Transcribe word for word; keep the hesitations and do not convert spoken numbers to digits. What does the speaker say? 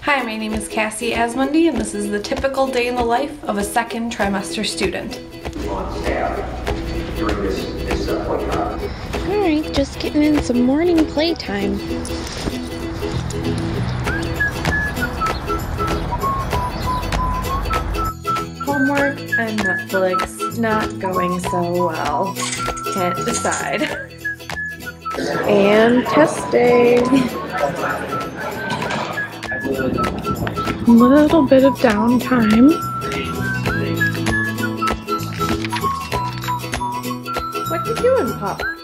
Hi, my name is Cassie Asmundi, and this is the typical day in the life of a second trimester student. On staff during this, this uh, point time. Alright, just getting in some morning playtime. Homework and Netflix not going so well. Can't decide. And test day. A little bit of downtime. What you doing, Pop?